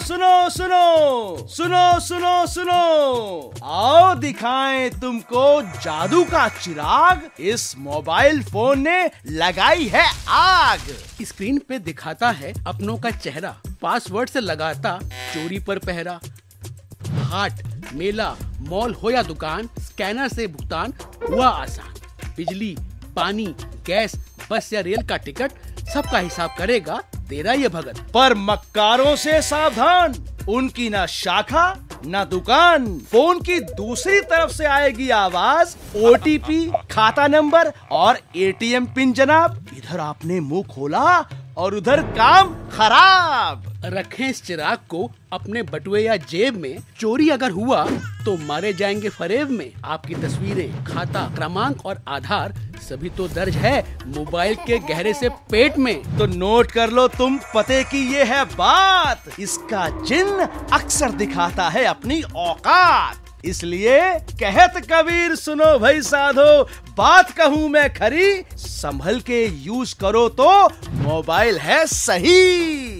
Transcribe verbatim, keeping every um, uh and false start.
सुनो सुनो सुनो सुनो सुनो, आओ दिखाएं तुमको जादू का चिराग, इस मोबाइल फोन ने लगाई है आग। स्क्रीन पे दिखाता है अपनों का चेहरा, पासवर्ड से लगाता चोरी पर पहरा। हाट, मेला, मॉल हो या दुकान, स्कैनर से भुगतान हुआ आसान। बिजली, पानी, गैस, बस या रेल का टिकट, सबका हिसाब करेगा तेरा ये भगत। पर मक्कारों से सावधान, उनकी ना शाखा ना दुकान, फोन की दूसरी तरफ से आएगी आवाज, ओटीपी, खाता नंबर और एटीएम पिन जनाब। इधर आपने मुंह खोला और उधर काम खराब। रखें इस चिराग को अपने बटुए या जेब में, चोरी अगर हुआ तो मारे जाएंगे फरेब में। आपकी तस्वीरें, खाता, क्रमांक और आधार सभी तो दर्ज है मोबाइल के गहरे से पेट में। तो नोट कर लो तुम पते की ये है बात, इसका जिन्न अक्सर दिखाता है अपनी औकात। इसलिए कहत कबीर सुनो भाई साधो, बात कहूँ मैं खरी, संभल के यूज करो तो मोबाइल है सही।